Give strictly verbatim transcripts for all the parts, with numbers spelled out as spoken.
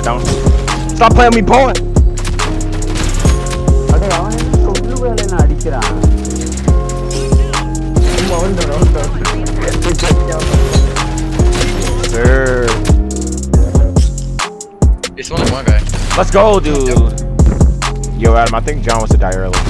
Sit down. Stop playing me, boy. Sir. It's only one guy. Let's go, dude. Yo, Adam, I think John wants to die early.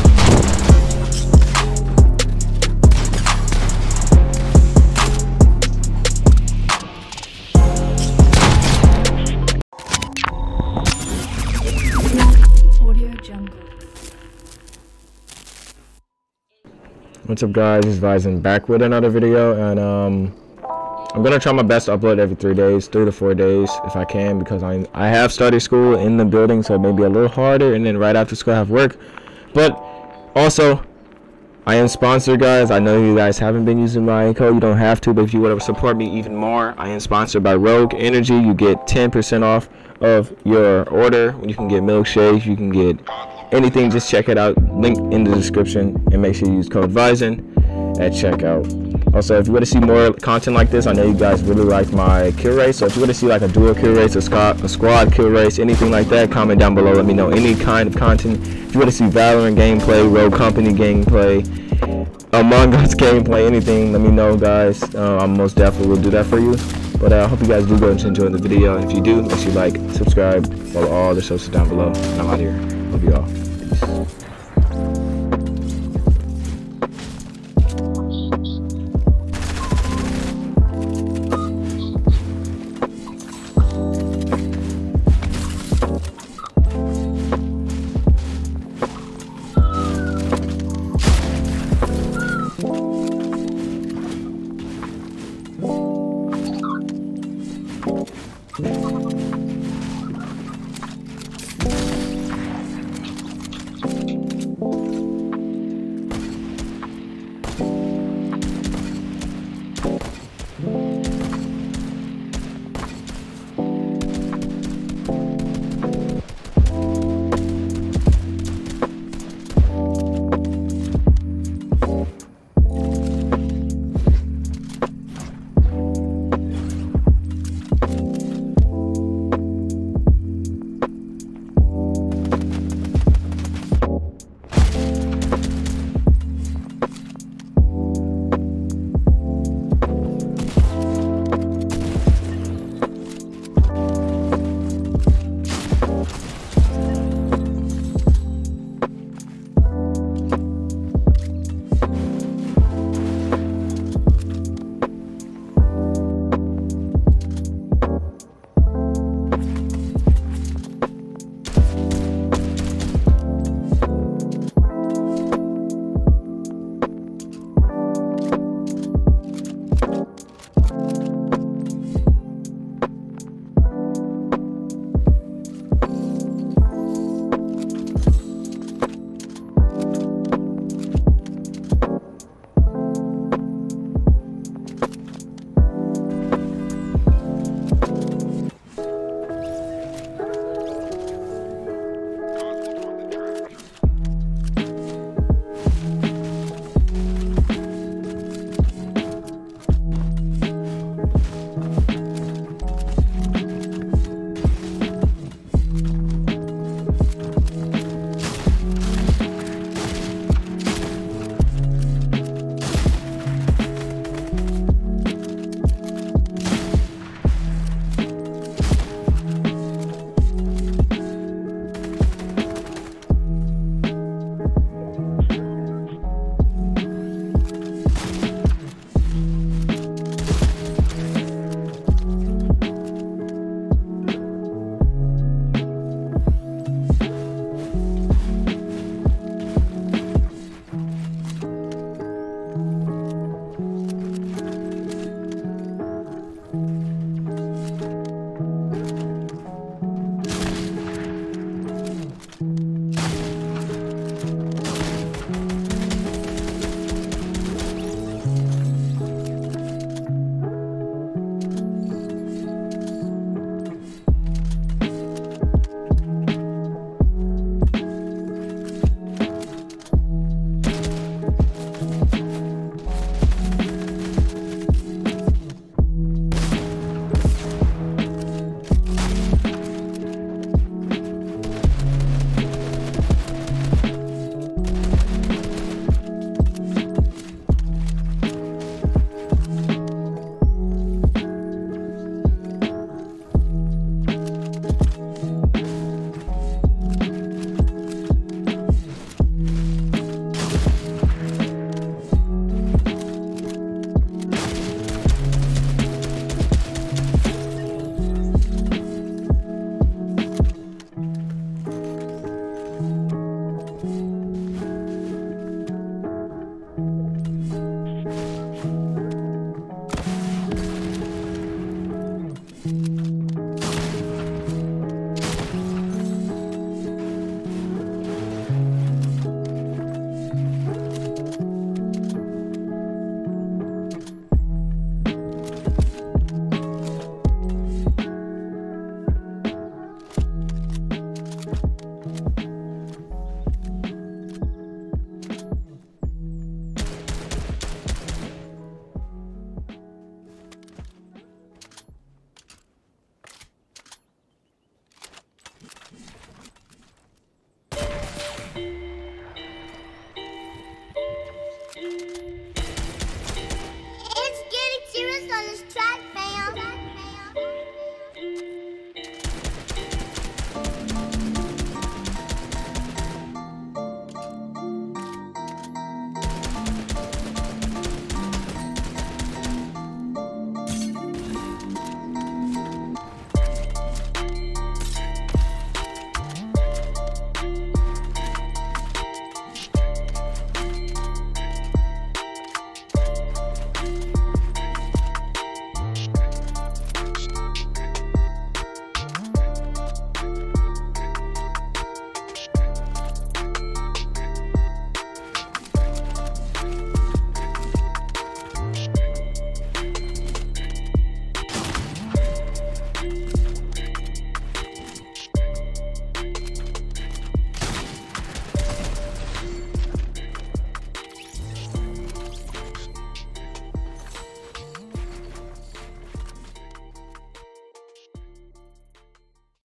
What's up, guys? It's Vyzen back with another video, and um I'm gonna try my best to upload every three days, three to four days if I can, because I I have started school in the building, so it may be a little harder, and then right after school I have work. But also, I am sponsored, guys. I know you guys haven't been using my code. You don't have to, but if you want to support me even more, I am sponsored by Rogue Energy. You get ten percent off of your order. You can get milkshakes, you can get anything. Just check it out, link in the description, and make sure you use code Vyzen at checkout. Also, if you want to see more content like this, I know you guys really like my kill race, so if you want to see like a duo kill race, a squad, a squad kill race, anything like that, comment down below. Let me know any kind of content. If you want to see Valorant gameplay, Rogue Company gameplay, Among Us gameplay, anything, let me know, guys. uh, I most definitely will do that for you. But uh, I hope you guys do go and enjoy the video, and if you do, make sure you like, subscribe, follow all the socials down below, and I'm out here. Love you all. Peace. Thank you.